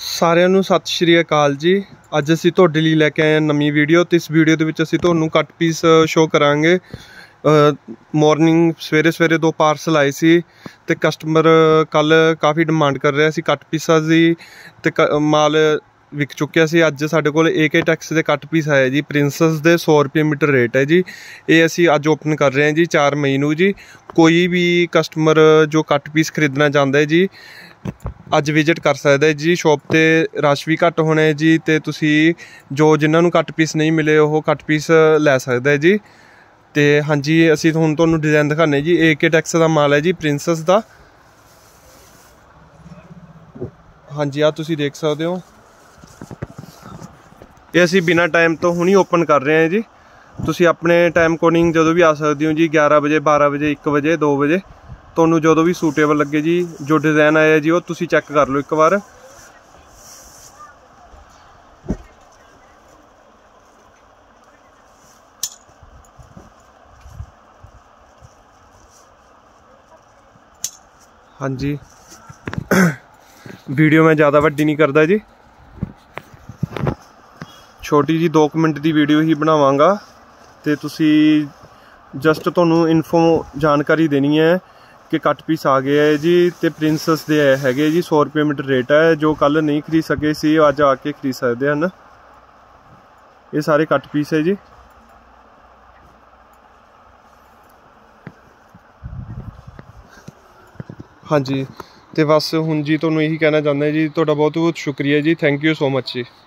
ਸਾਰਿਆਂ ਨੂੰ ਸਤਿ ਸ਼੍ਰੀ ਅਕਾਲ ਜੀ। ਅੱਜ ਅਸੀਂ ਤੁਹਾਡੇ ਲਈ ਲੈ ਕੇ ਆਏ ਹਾਂ ਨਵੀਂ ਵੀਡੀਓ। ਤੇ ਇਸ ਵੀਡੀਓ ਦੇ ਵਿੱਚ ਅਸੀਂ ਤੁਹਾਨੂੰ ਕੱਟ ਪੀਸ ਸ਼ੋਅ ਕਰਾਂਗੇ। ਮੋਰਨਿੰਗ ਸਵੇਰੇ ਦੋ ਪਾਰਸਲ ਆਏ ਸੀ ਤੇ ਕਸਟਮਰ ਕੱਲ੍ਹ ਕਾफ़ी ਡਿਮਾਂਡ ਕਰ ਰਿਹਾ ਸੀ ਕੱਟ ਪੀਸਾਂ ਦੀ ਤੇ ਮਾਲ ਵਿਕ ਚੁੱਕਿਆ ਸੀ। ਅੱਜ ਸਾਡੇ ਕੋਲ AK ਟੈਕਸ ਦੇ ਕੱਟ ਪੀਸ ਆਏ ਜੀ। ਪ੍ਰਿੰਸਸ ਦੇ 100 ਰੁਪਏ ਮੀਟਰ ਰੇਟ ਹੈ ਜੀ। ਇਹ ਅਸੀਂ ਅੱਜ ਓਪਨ ਕਰ ਰਹੇ ਹਾਂ ਜੀ 4 ਮਈ ਨੂੰ ਜੀ। ਕੋਈ ਵੀ ਕਸਟਮਰ ਜੋ ਕੱਟ ਪੀਸ ਖਰੀਦਣਾ ਚਾਹੁੰਦਾ ਹੈ ਜੀ ਅੱਜ ਵਿਜ਼ਿਟ ਕਰ ਸਕਦਾ ਜੀ। ਸ਼ੋਪ 'ਤੇ ਰਸ਼ ਵੀ ਘੱਟ ਹੋਣਾ ਹੈ ਜੀ ਅਤੇ ਤੁਸੀਂ ਜੋ ਜਿਨ੍ਹਾਂ ਨੂੰ ਕੱਟ ਪੀਸ ਨਹੀਂ ਮਿਲੇ ਉਹ ਕੱਟ ਪੀਸ ਲੈ ਸਕਦਾ ਜੀ। ਅਤੇ ਹਾਂਜੀ ਅਸੀਂ ਹੁਣ ਤੁਹਾਨੂੰ ਡਿਜ਼ਾਇਨ ਦਿਖਾਉਂਦੇ ਜੀ। AK ਟੈਕਸ ਦਾ ਮਾਲ ਹੈ ਜੀ ਪ੍ਰਿੰਸਸ ਦਾ। ਹਾਂਜੀ ਆਹ ਤੁਸੀਂ ਦੇਖ ਸਕਦੇ ਹੋ। ਇਹ ਅਸੀਂ ਬਿਨਾਂ ਟਾਈਮ ਤੋਂ ਹੁਣੀ ਓਪਨ ਕਰ ਰਹੇ ਹਾਂ ਜੀ। ਤੁਸੀਂ ਆਪਣੇ ਟਾਈਮ ਅਕੋਰਡਿੰਗ ਜਦੋਂ ਵੀ ਆ ਸਕਦੇ ਹੋ ਜੀ। 11 ਵਜੇ 12 ਵਜੇ 1 ਵਜੇ 2 ਵਜੇ ਤੁਹਾਨੂੰ ਜਦੋਂ ਵੀ ਸੂਟੇਬਲ ਲੱਗੇ ਜੀ। ਜੋ ਡਿਜ਼ਾਇਨ ਆਇਆ ਜੀ ਉਹ ਤੁਸੀਂ ਚੈੱਕ ਕਰ ਲਓ ਇੱਕ ਵਾਰ। ਹਾਂਜੀ ਵੀਡੀਓ ਮੈਂ ज़्यादा ਵੱਡੀ ਨਹੀਂ ਕਰਦਾ ਜੀ। ਛੋਟੀ ਜੀ 2 ਮਿੰਟ ਦੀ ਵੀਡੀਓ ਹੀ ਬਣਾਵਾਂਗਾ ਅਤੇ ਤੁਸੀਂ ਜਸਟ ਤੁਹਾਨੂੰ ਇਨਫੋ ਜਾਣਕਾਰੀ ਦੇਣੀ ਹੈ ਕਿ ਕੱਟ ਪੀਸ ਆ ਗਏ ਹੈ ਜੀ। ਅਤੇ ਪ੍ਰਿੰਸਸ ਦੇ ਹੈਗੇ ਜੀ 100 ਰੁਪਏ ਮੀਟਰ ਰੇਟ ਹੈ। ਜੋ ਕੱਲ੍ਹ ਨਹੀਂ ਖਰੀਦ ਸਕੇ ਸੀ ਅੱਜ ਆ ਕੇ ਖਰੀਦ ਸਕਦੇ ਹਨ। ਇਹ ਸਾਰੇ ਕੱਟ ਪੀਸ ਹੈ ਜੀ। ਹਾਂਜੀ ਅਤੇ ਬਸ ਹੁਣ ਜੀ ਤੁਹਾਨੂੰ ਇਹੀ ਕਹਿਣਾ ਚਾਹੁੰਦਾ ਜੀ। ਤੁਹਾਡਾ ਬਹੁਤ ਬਹੁਤ ਸ਼ੁਕਰੀਆ ਜੀ। ਥੈਂਕ ਯੂ ਸੋ ਮਚ ਜੀ।